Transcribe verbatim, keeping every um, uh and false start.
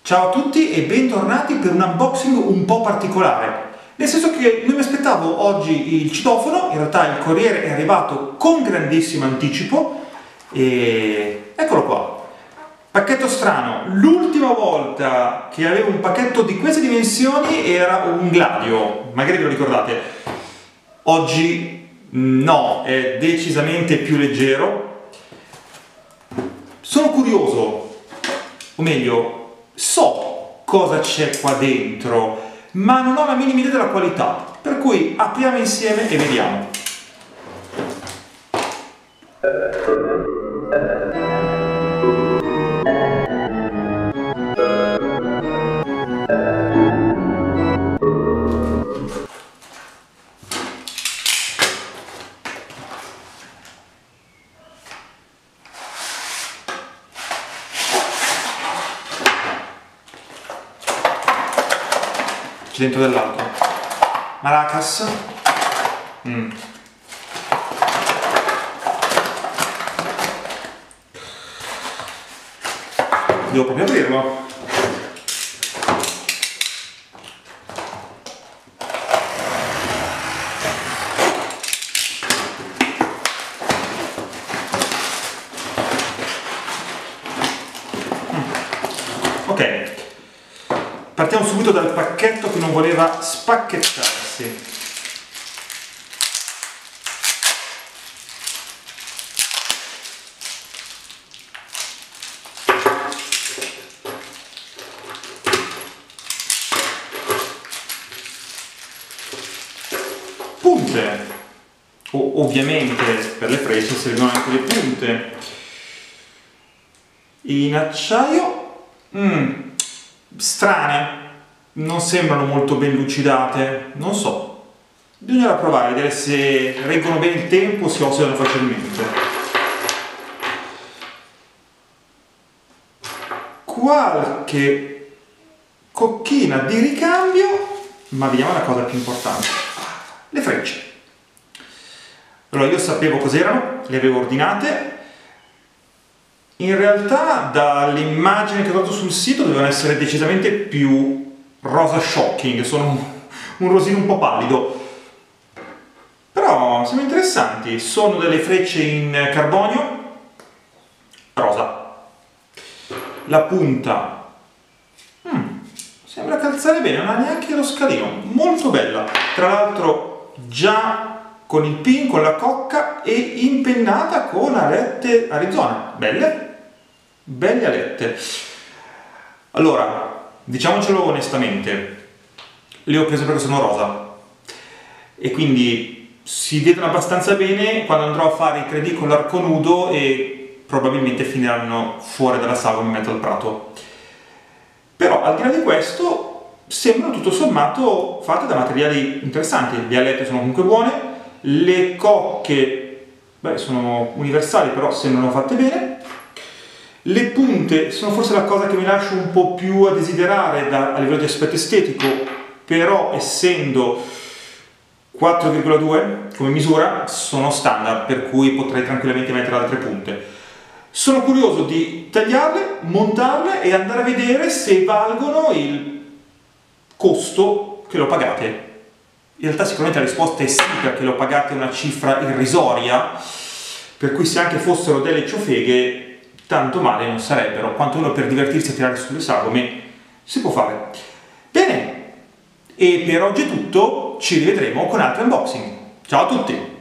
Ciao a tutti e bentornati per un unboxing un po' particolare, nel senso che non mi aspettavo oggi il citofono, in realtà il corriere è arrivato con grandissimo anticipo e eccolo qua. Pacchetto strano, l'ultima volta che avevo un pacchetto di queste dimensioni era un Gladio, magari ve lo ricordate. Oggi no, è decisamente più leggero. Sono curioso, o meglio, so cosa c'è qua dentro, ma non ho la minima idea della qualità, per cui apriamo insieme e vediamo. C'è dentro dell'altro. Maracas. Mm. Devo proprio aprirlo. Mm. Ok. Partiamo subito dal pacchetto che non voleva spacchettarsi. Punte. O, ovviamente per le frecce servono anche le punte. In acciaio. Mm. Strane, non sembrano molto ben lucidate, non so, bisognerà provare a vedere se reggono bene il tempo o si ossidano facilmente. Qualche cocchina di ricambio, ma vediamo la cosa più importante, le frecce. Allora, io sapevo cos'erano, le avevo ordinate. In realtà dall'immagine che ho trovato sul sito dovevano essere decisamente più rosa shocking, sono un rosino un po' pallido, però sono interessanti. Sono delle frecce in carbonio rosa. La punta hmm, sembra calzare bene, non ha neanche lo scalino, molto bella, tra l'altro già con il pin, con la cocca e impennata con alette Arizona, belle. Belle alette. Allora, diciamocelo onestamente, le ho prese perché sono rosa e quindi si vedono abbastanza bene quando andrò a fare i tre D con l'arco nudo e probabilmente finiranno fuori dalla sagoma in mezzo al prato. Però al di là di questo sembrano tutto sommato fatte da materiali interessanti. Le alette sono comunque buone, le cocche beh, sono universali però sembrano fatte bene. Le punte sono forse la cosa che mi lascia un po' più a desiderare da, a livello di aspetto estetico, però essendo quattro virgola due come misura sono standard, per cui potrei tranquillamente mettere altre punte. Sono curioso di tagliarle, montarle e andare a vedere se valgono il costo che lo pagate. In realtà sicuramente la risposta è sì, perché lo pagate una cifra irrisoria, per cui se anche fossero delle ciofeghe tanto male non sarebbero, quantomeno per divertirsi a tirare sulle sagome si può fare. Bene, e per oggi è tutto, ci rivedremo con altri unboxing. Ciao a tutti!